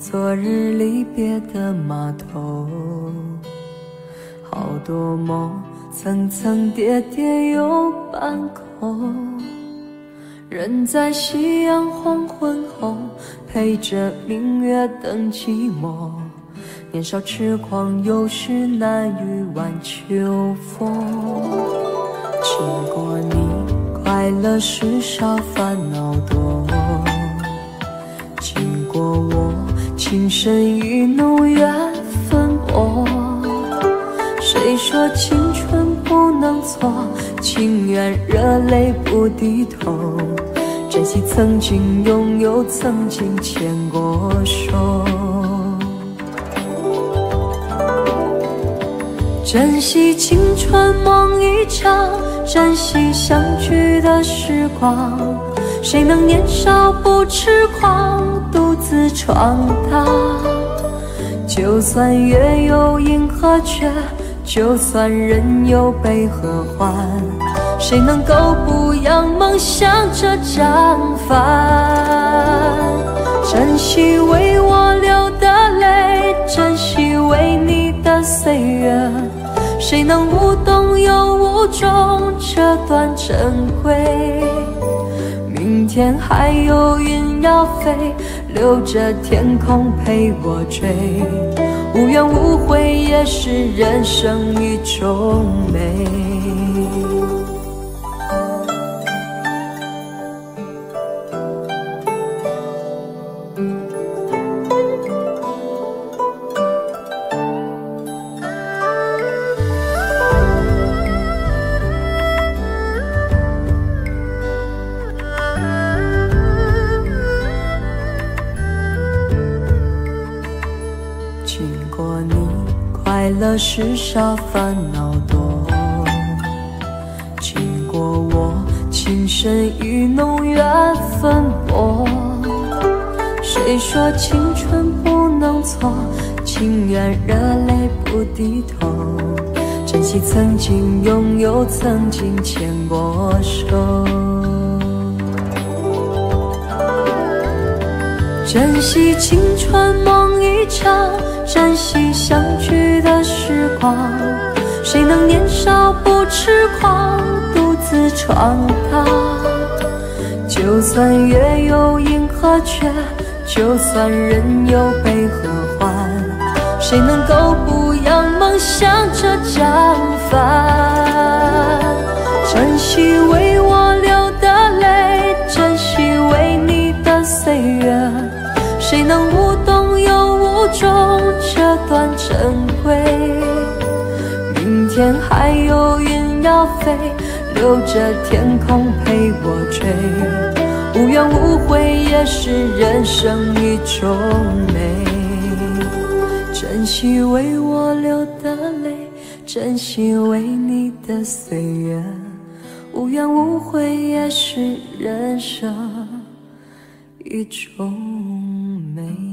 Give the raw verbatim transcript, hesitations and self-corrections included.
昨日离别的码头，好多梦层层叠叠又半空，人在夕阳黄昏后，陪着明月等寂寞。年少痴狂，有时难御晚秋风。经过你，快乐时少，烦恼多。经过我，情深意浓，缘分薄。谁说青春不能错？情愿热泪不低头。珍惜曾经拥有，曾经牵过手。珍惜青春梦一场，珍惜相聚的时光。谁能年少不痴狂，独自闯荡？就算月有阴和缺，就算人有悲和欢，谁能够不扬梦想着绽放？珍惜为我流的泪，珍惜为你的岁月，谁能无动又无衷这段珍贵？明天还有云要飞，留着天空陪我追。无怨无悔也是人生一种美。经过你，快乐时少，烦恼多。经过我，情深意浓，缘分薄。谁说青春不能错？情愿热泪不低头。珍惜曾经拥有，曾经牵过手。珍惜青春梦一场，珍惜相聚的时光。谁能年少不痴狂，独自闯荡？就算月有阴和缺，就算人有悲和欢，谁能够不扬梦想着绽放？珍惜为我流的泪，珍惜为你的岁月，谁能无动又无衷这段珍贵？明天还有云要飞，留着天空陪我追。无怨无悔也是人生一种美。珍惜为我流的泪，珍惜为你的岁月。无怨无悔也是人生一种美。